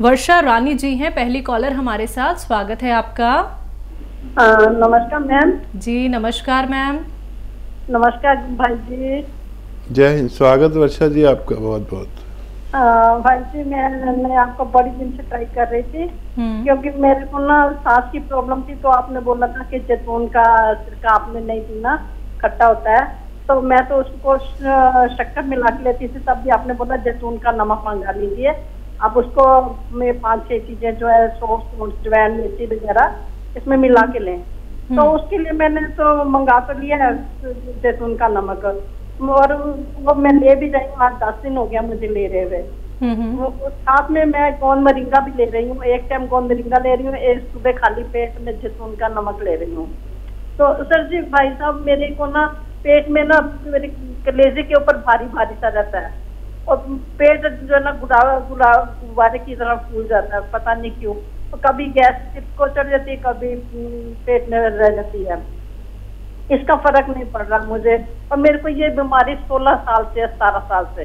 वर्षा रानी जी हैं पहली कॉलर हमारे साथ, स्वागत है आपका। नमस्कार मैम। जी नमस्कार मैम। नमस्कार भाई जी। जय हिंद। स्वागत वर्षा जी आपका बहुत बहुत। भाई जी मैं आपको बड़ी दिन से ट्राई कर रही थी क्योंकि मेरे को ना सांस की प्रॉब्लम थी, तो आपने बोला था कि जैतून का सिरका आपने नहीं पीना, खट्टा होता है, तो मैं तो उसको शक्कर मिला के लेती थी, तब भी आपने बोला जैतून का नमक मंगा लीजिए। अब उसको में 5-6 चीजें जो है सौंफ, अजवाइन, मेथी वगैरह इसमें मिला के लें। तो उसके लिए मैंने तो मंगा तो लिया है जैतून का नमक, और वो मैं ले भी रही हूँ। आज 10 दिन हो गया मुझे ले रहे हुए। साथ में मैं गोंद मोरिंगा भी ले रही हूँ, एक टाइम गोंद मोरिंगा ले रही हूँ, एक सुबह खाली पेट में जैतून का नमक ले रही हूँ। तो सर जी भाई साहब, मेरे को ना पेट में ना मेरे कलेजे के ऊपर भारी भारी सा रहता है, और पेट जो है ना गुब्बारे की तरह फूल जाता है, पता नहीं क्यों। तो कभी गैस को चढ़ जाती है, कभी पेट में रह जाती है। इसका फर्क नहीं पड़ रहा मुझे, और मेरे को ये बीमारी 16 साल से 17 साल से।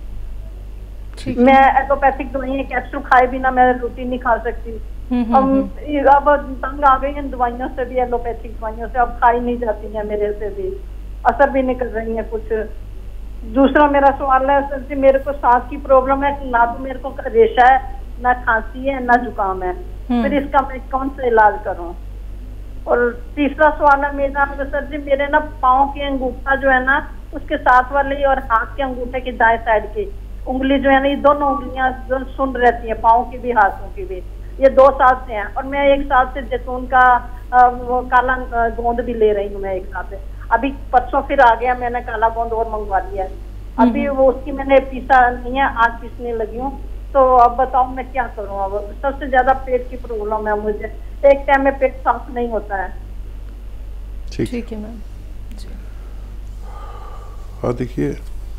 मैं एलोपैथिक दवाइयाँ कैप्सूल खाए बिना मैं रोटी नहीं खा सकती। अब तंग आ गई इन दवाइयों से भी, एलोपैथिक दवाइयों से, अब खाई नहीं जाती है मेरे से भी, असर भी नहीं कर रही है कुछ। दूसरा मेरा सवाल है सर जी, मेरे को सांस की प्रॉब्लम है, ना तो मेरे को रेशा है, ना खांसी है, ना जुकाम है, फिर इसका मैं कौन सा इलाज करूं? और तीसरा सवाल है मेरा सर जी, मेरे ना पाँव के अंगूठा जो है ना, उसके साथ वाले और हाथ के अंगूठे की दाएं साइड की उंगली जो है ना, ये दोनों उंगलियां जो सुन रहती हैं, पाँव की भी हाथों की भी, ये 2 साल से हैं। और मैं 1 साल से जैतून का वो काला गोंद भी ले रही हूँ मैं 1 साल से। अभी परसों फिर आ गया, मैंने काला गोंद और मंगवा लिया है। अभी वो उसकी मैंने पीसा नहीं है, आज पीसने लगी हूँ। तो अब बताओ मैं क्या करूँ? अब सबसे ज्यादा पेट की प्रॉब्लम है मुझे, एक टाइम में पेट साफ नहीं होता है। ठीक है मैम। हाँ देखिए,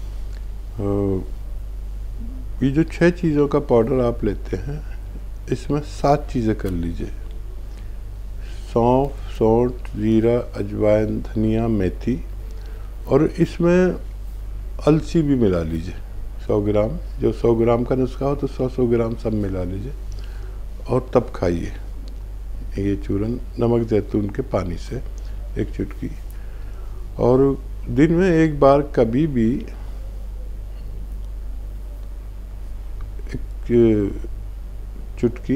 ये जो 6 चीज़ों का पाउडर आप लेते हैं, इसमें 7 चीज़ें कर लीजिए। सौंफ, सौंठ, जीरा, अजवाइन, धनिया, मेथी, और इसमें अलसी भी मिला लीजिए 100 ग्राम। जो 100 ग्राम का नुस्खा हो तो 100 ग्राम सब मिला लीजिए, और तब खाइए ये चूरन नमक जैतून के पानी से 1 चुटकी। और दिन में 1 बार कभी भी 1 चुटकी,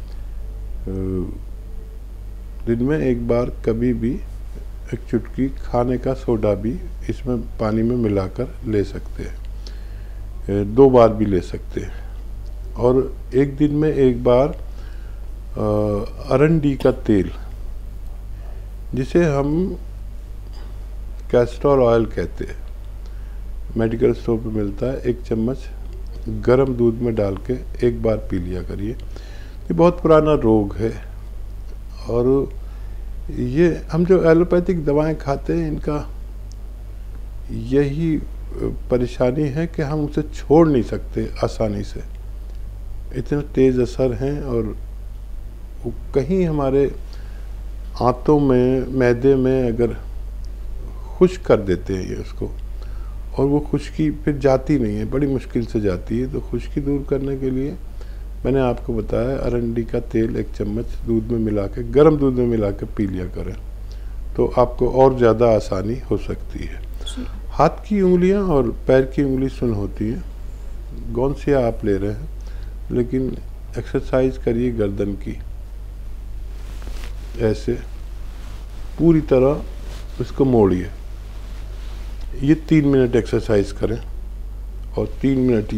दिन में 1 बार कभी भी 1 चुटकी खाने का सोडा भी इसमें पानी में मिलाकर ले सकते हैं। 2 बार भी ले सकते हैं। और 1 दिन में 1 बार अरंडी का तेल, जिसे हम कैस्टर ऑयल कहते हैं, मेडिकल स्टोर पे मिलता है, 1 चम्मच गरम दूध में डाल के 1 बार पी लिया करिए। ये बहुत पुराना रोग है, और ये हम जो एलोपैथिक दवाएं खाते हैं, इनका यही परेशानी है कि हम उसे छोड़ नहीं सकते आसानी से, इतने तेज़ असर हैं, और वो कहीं हमारे आंतों में, मैदे में अगर खुश्क कर देते हैं ये उसको, और वो खुश्की फिर जाती नहीं है, बड़ी मुश्किल से जाती है। तो खुश्की दूर करने के लिए मैंने आपको बताया, अरंडी का तेल 1 चम्मच दूध में मिला के, गर्म दूध में मिला के पी लिया करें, तो आपको और ज़्यादा आसानी हो सकती है। हाथ की उंगलियां और पैर की उंगली सुन होती हैं, गोंसिया आप ले रहे हैं, लेकिन एक्सरसाइज करिए गर्दन की, ऐसे पूरी तरह उसको मोड़िए। ये 3 मिनट एक्सरसाइज करें, और 3 मिनट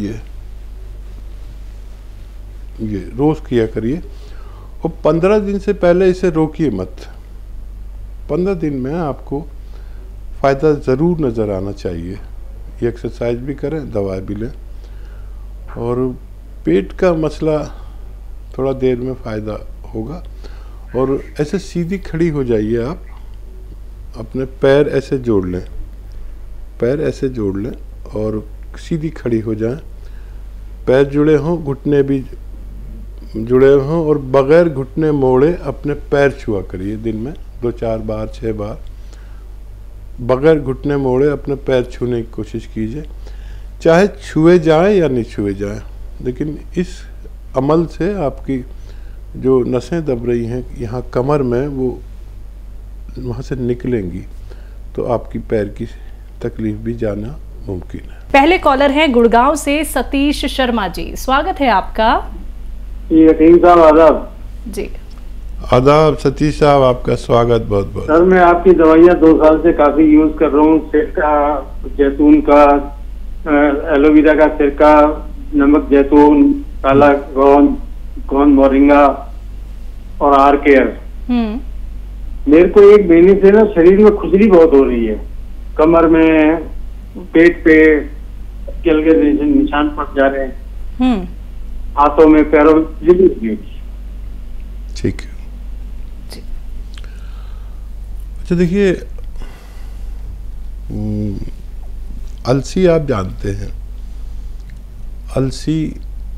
ये रोज़ किया करिए। और 15 दिन से पहले इसे रोकिए मत। 15 दिन में आपको फ़ायदा ज़रूर नज़र आना चाहिए। ये एक्सरसाइज भी करें, दवा भी लें, और पेट का मसला थोड़ा देर में फ़ायदा होगा। और ऐसे सीधी खड़ी हो जाइए आप, अपने पैर ऐसे जोड़ लें, पैर ऐसे जोड़ लें और सीधी खड़ी हो जाएं। पैर जुड़े हों, घुटने भी जुड़े हों, और बग़ैर घुटने मोड़े अपने पैर छुआ करिए दिन में 2-4 बार, 6 बार, बग़ैर घुटने मोड़े अपने पैर छूने की कोशिश कीजिए। चाहे छुए जाएं या नहीं छुए जाएं, लेकिन इस अमल से आपकी जो नसें दब रही हैं यहाँ कमर में, वो वहाँ से निकलेंगी, तो आपकी पैर की तकलीफ भी जाना मुमकिन है। पहले कॉलर हैं गुड़गांव से सतीश शर्मा जी, स्वागत है आपका। साहब आदाब। जी आदाब सतीश साहब, आपका स्वागत बहुत बहुत। सर मैं आपकी दवाइयाँ 2 साल से काफी यूज कर रहा हूँ, सिरका, जैतून का, एलोवेरा का सिरका, नमक जैतून, काला कौन मोरिंगा और आर केयर। मेरे को 1 महीने से ना शरीर में खुजली बहुत हो रही है, कमर में, पेट पे के निशान पड़ जा रहे हैं, हाथों में, पैरों में। ठीक है। अच्छा देखिए, अलसी आप जानते हैं, अलसी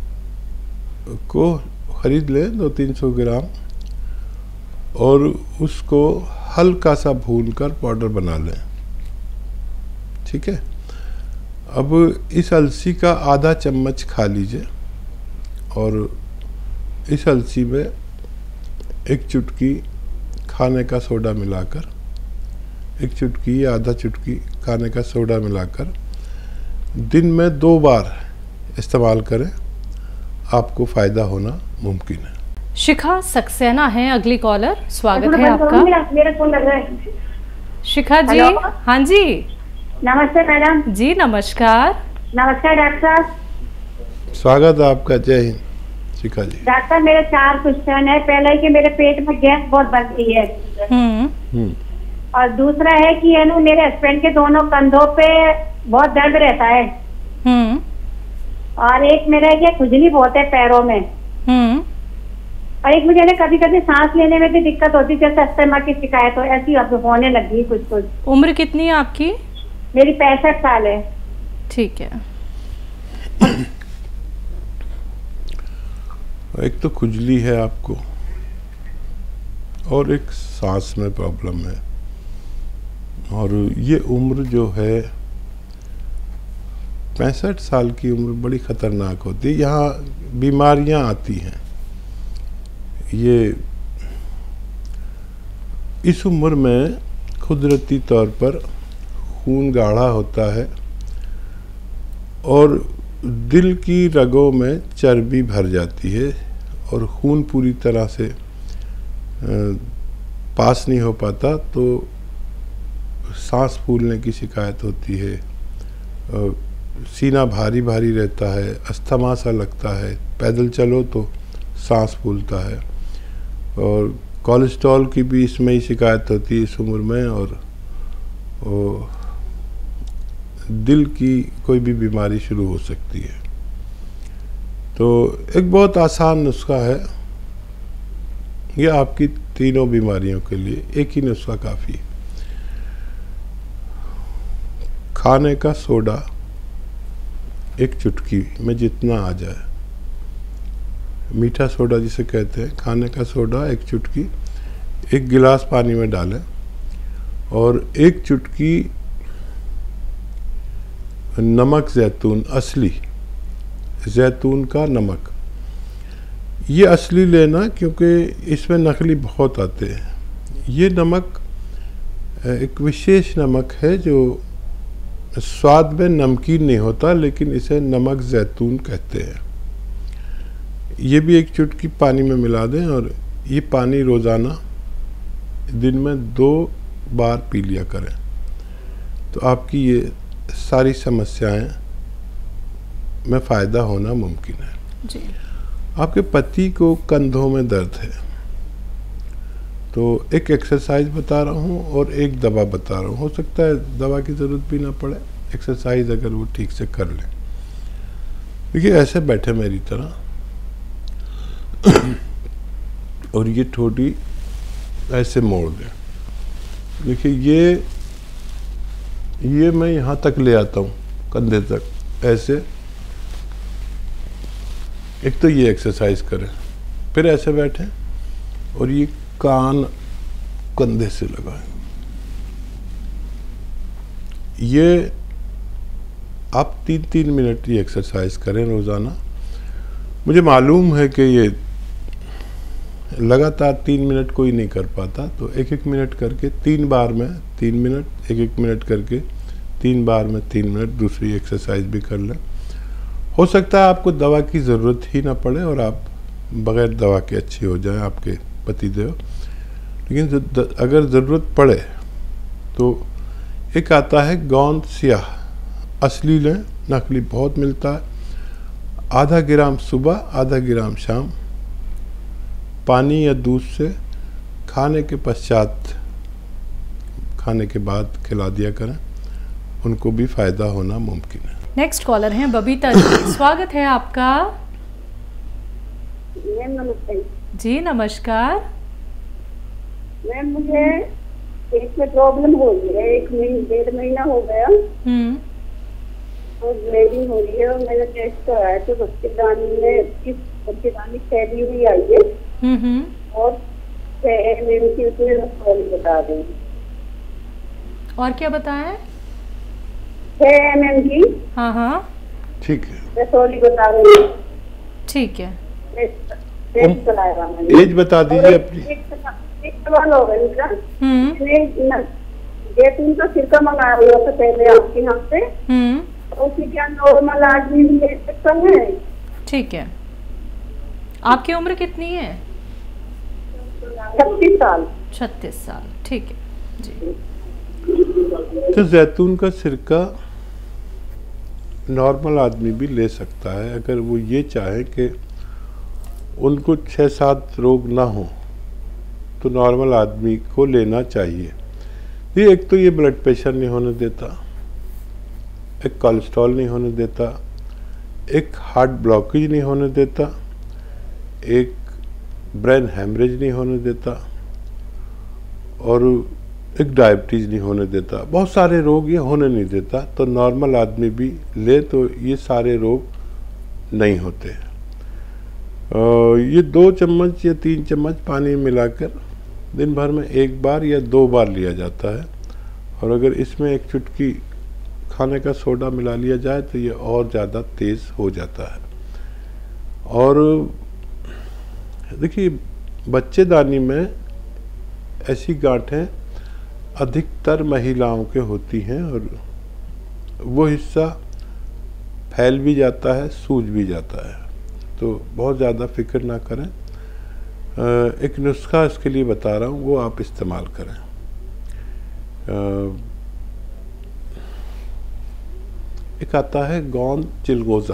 को खरीद लें 200-300 ग्राम और उसको हल्का सा भूनकर पाउडर बना लें। ठीक है। अब इस अलसी का आधा चम्मच खा लीजिए और इस अलसी में 1 चुटकी खाने का सोडा मिलाकर, 1 चुटकी या आधा चुटकी खाने का सोडा मिलाकर दिन में 2 बार इस्तेमाल करें, आपको फ़ायदा होना मुमकिन है। शिखा सक्सेना है अगली कॉलर, स्वागत है आपका। मेरा फोन लग रहा है। शिखा जी, हाँ जी, नमस्ते मैडम। जी नमस्कार। नमस्कार डॉक्टर साहब, स्वागत है आपका। जय हिंद शिखा जी। डॉक्टर मेरे 4 क्वेश्चन है। पहला है कि मेरे पेट में गैस बहुत बढ़ती है, और दूसरा है कि है ना मेरे हस्बैंड के दोनों कंधों पे बहुत दर्द रहता है, और एक मेरा है कि खुजली बहुत है पैरों में, और एक मुझे कभी कभी सांस लेने में भी दिक्कत होती है, जैसे अस्थमा की शिकायत हो, ऐसी अब होने लगी है कुछ कुछ। उम्र कितनी है आपकी? मेरी 65 साल है। ठीक है। एक तो खुजली है आपको और एक सांस में प्रॉब्लम है, और ये उम्र जो है 65 साल की उम्र बड़ी ख़तरनाक होती है। यहाँ बीमारियाँ आती हैं। ये इस उम्र में कुदरती तौर पर खून गाढ़ा होता है और दिल की रगों में चर्बी भर जाती है और खून पूरी तरह से पास नहीं हो पाता, तो सांस फूलने की शिकायत होती है, सीना भारी भारी रहता है, अस्थमा सा लगता है, पैदल चलो तो सांस फूलता है, और कोलेस्ट्रॉल की भी इसमें ही शिकायत होती है इस उम्र में, और दिल की कोई भी बीमारी शुरू हो सकती है। तो एक बहुत आसान नुस्खा है, ये आपकी तीनों बीमारियों के लिए एक ही नुस्खा काफ़ी है। खाने का सोडा 1 चुटकी में जितना आ जाए, मीठा सोडा जिसे कहते हैं, खाने का सोडा 1 चुटकी 1 गिलास पानी में डालें, और 1 चुटकी नमक जैतून, असली जैतून का नमक, ये असली लेना क्योंकि इसमें नकली बहुत आते हैं। ये नमक एक विशेष नमक है जो स्वाद में नमकीन नहीं होता, लेकिन इसे नमक जैतून कहते हैं। ये भी 1 चुटकी पानी में मिला दें, और ये पानी रोज़ाना दिन में 2 बार पी लिया करें, तो आपकी ये सारी समस्याएं में फ़ायदा होना मुमकिन है जी। आपके पति को कंधों में दर्द है, तो एक एक्सरसाइज बता रहा हूँ और एक दवा बता रहा हूँ। हो सकता है दवा की ज़रूरत भी ना पड़े, एक्सरसाइज अगर वो ठीक से कर लें। देखिए ऐसे बैठे मेरी तरह, और ये ठोडी ऐसे मोड़ दें। देखिए ये मैं यहाँ तक ले आता हूँ, कंधे तक, ऐसे। एक तो ये एक्सरसाइज करें, फिर ऐसे बैठें और ये कान कंधे से लगाएं। ये आप 3-3 मिनट ये एक्सरसाइज करें रोज़ाना, मुझे मालूम है कि ये लगातार 3 मिनट कोई नहीं कर पाता, तो 1-1 मिनट करके 3 बार में 3 मिनट, 1-1 मिनट करके 3 बार में 3 मिनट दूसरी एक्सरसाइज भी कर लें। हो सकता है आपको दवा की ज़रूरत ही ना पड़े और आप बग़ैर दवा के अच्छे हो जाएं आपके पतिदेव। लेकिन अगर ज़रूरत पड़े तो एक आता है गोंद स्याह, असली लें, नकली बहुत मिलता है। आधा ग्राम सुबह, आधा ग्राम शाम, पानी या दूध से खाने के पश्चात, खाने के बाद खिला दिया करें, उनको भी फ़ायदा होना मुमकिन है। नेक्स्ट कॉलर हैं बबीता जी, स्वागत है आपका। मैम नमस्ते। जी नमस्कार। मैम मुझे पेट में प्रॉब्लम हो रही है, 1-1.5 महीना हो गया और ब्लीडिंग हो रही है और मेरा टेस्ट कराया तो बच्चेदानी फैली हुई आई है और 6 mm की उसमें रसौली बता दें। और क्या बताएं? 6 mm की। हाँ हाँ ठीक है, रसौली बता दें। ठीक है। टेस्ट कराया मैंने। एज बता दीजिए अपनी। एक सवाल हो गया मैंने जैतून का सिरका मंगाया हुआ था पहले आपके यहाँ से, उसकी क्या नॉर्मल आदमी भी ले सकता है? ठीक है। आपकी उम्र कितनी है? 36 साल। 36 साल, ठीक है जी। तो जैतून का सिरका नॉर्मल आदमी भी ले सकता है अगर वो ये चाहे कि उनको 6-7 रोग ना हो, तो नॉर्मल आदमी को लेना चाहिए। ये एक तो ये ब्लड प्रेशर नहीं होने देता, एक कोलेस्ट्रॉल नहीं होने देता, एक हार्ट ब्लॉकेज नहीं होने देता, एक ब्रेन हेमरेज नहीं होने देता और एक डायबिटीज़ नहीं होने देता। बहुत सारे रोग ये होने नहीं देता, तो नॉर्मल आदमी भी ले तो ये सारे रोग नहीं होते। ये 2 चम्मच या 3 चम्मच पानी मिलाकर दिन भर में 1 बार या 2 बार लिया जाता है और अगर इसमें एक चुटकी खाने का सोडा मिला लिया जाए तो ये और ज़्यादा तेज़ हो जाता है। और देखिए, बच्चेदानी में ऐसी गांठें अधिकतर महिलाओं के होती हैं और वो हिस्सा फैल भी जाता है, सूज भी जाता है, तो बहुत ज़्यादा फिक्र ना करें। एक नुस्खा इसके लिए बता रहा हूँ, वो आप इस्तेमाल करें। एक आता है गोंद चिलगोज़ा।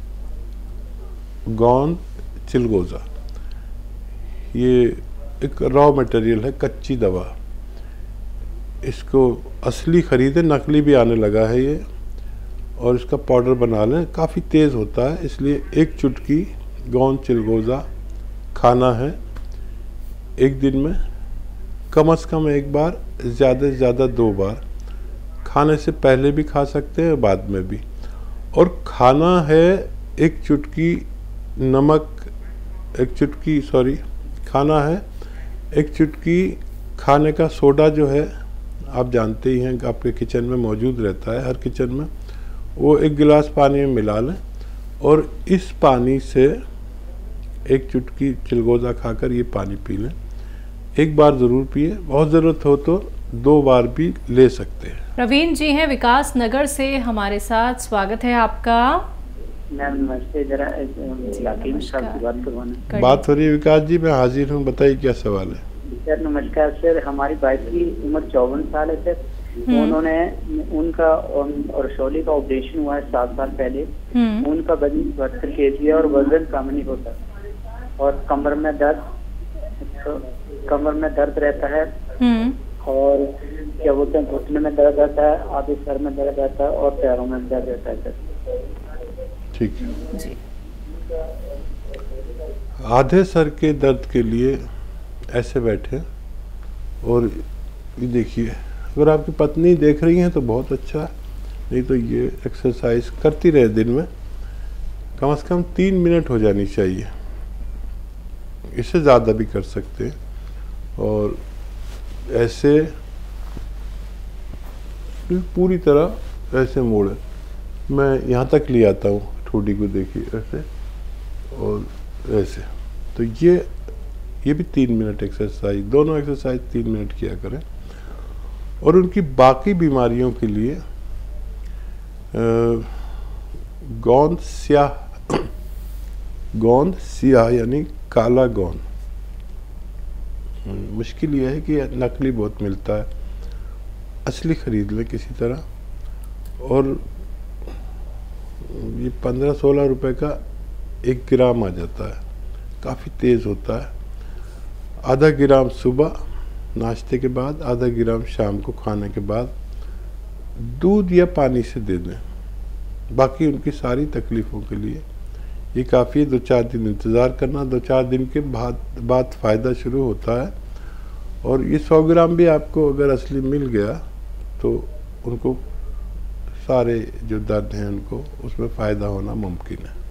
गोंद चिलगोज़ा ये एक रॉ मटेरियल है, कच्ची दवा। इसको असली ख़रीदें, नकली भी आने लगा है ये, और इसका पाउडर बना लें। काफ़ी तेज़ होता है, इसलिए एक चुटकी गोंद चिलगोज़ा खाना है एक दिन में कम से कम 1 बार, ज़्यादा से ज़्यादा 2 बार। खाने से पहले भी खा सकते हैं, बाद में भी। और खाना है एक चुटकी नमक, खाना है एक चुटकी खाने का सोडा जो है, आप जानते ही हैं, आपके किचन में मौजूद रहता है, हर किचन में। वो 1 गिलास पानी में मिला लें और इस पानी से एक चुटकी चिलगोज़ा खाकर ये पानी पी लें। 1 बार ज़रूर पिए, बहुत ज़रूरत हो तो 2 बार भी ले सकते हैं। प्रवीण जी हैं विकास नगर से हमारे साथ, स्वागत है आपका। मैम नमस्ते। जरा बात हो रही है विकास जी, मैं हाजिर हूँ, बताइए क्या सवाल है। सर नमस्कार सर, हमारी वाइफ की उम्र 54 साल है सर। उन्होंने उनका रसौली का ऑपरेशन हुआ है 7 साल पहले। उनका वजन 72 kg है और वजन कम नहीं होता और कमर में दर्द रहता है और क्या बोलते हैं, घुटने में दर्द रहता है, आधे सर में दर्द रहता है और पैरों में दर्द रहता है सर। ठीक है जी। आधे सर के दर्द के लिए ऐसे बैठे और ये देखिए, अगर आपकी पत्नी देख रही हैं तो बहुत अच्छा है, नहीं तो ये एक्सरसाइज करती रहे दिन में कम से कम 3 मिनट हो जानी चाहिए। इससे ज़्यादा भी कर सकते हैं। और ऐसे पूरी तरह ऐसे मोड़े, मैं यहाँ तक ले आता हूँ, ठोड़ी को देखिए ऐसे, और ऐसे। तो ये भी 3 मिनट एक्सरसाइज, दोनों एक्सरसाइज 3 मिनट किया करें। और उनकी बाकी बीमारियों के लिए गोंद स्याह यानी काला गोंद, मुश्किल ये है कि नकली बहुत मिलता है, असली खरीद लें किसी तरह। और ये 15-16 रुपए का 1 ग्राम आ जाता है, काफ़ी तेज़ होता है। आधा ग्राम सुबह नाश्ते के बाद, आधा ग्राम शाम को खाने के बाद दूध या पानी से दे दें। बाकी उनकी सारी तकलीफ़ों के लिए ये काफ़ी है। 2-4 दिन इंतज़ार करना, 2-4 दिन के बाद फ़ायदा शुरू होता है। और ये 100 ग्राम भी आपको अगर असली मिल गया तो उनको सारे जो दर्द हैं उनको उसमें फ़ायदा होना मुमकिन है।